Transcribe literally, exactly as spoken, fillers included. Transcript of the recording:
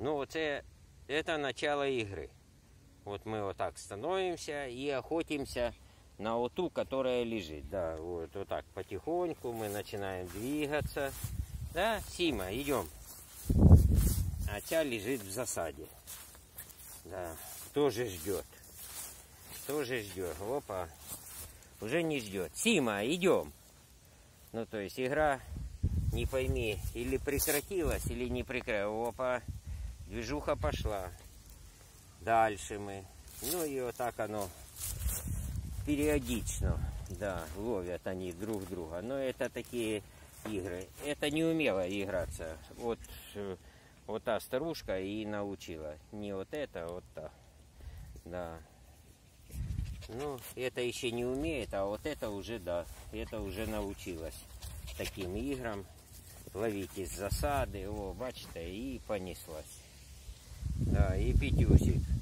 Ну, вот это, это начало игры. Вот мы вот так становимся и охотимся на вот ту, которая лежит. Да, вот, вот так потихоньку мы начинаем двигаться. Да, Сима, идем. А тя лежит в засаде. Да, тоже ждет. Тоже ждет. Опа. Уже не ждет. Сима, идем. Ну, то есть игра, не пойми, или прекратилась, или не прекратилась. Опа. Движуха пошла. Дальше мы. Ну и вот так оно периодично. Да, ловят они друг друга. Но это такие игры. Это не умела играться. Вот, вот та старушка и научила. Не вот это, а вот та. Да. Ну, это еще не умеет, а вот это уже, да. Это уже научилась таким играм. Ловить из засады. О, бачите, и понеслась. Да, и Петюсик.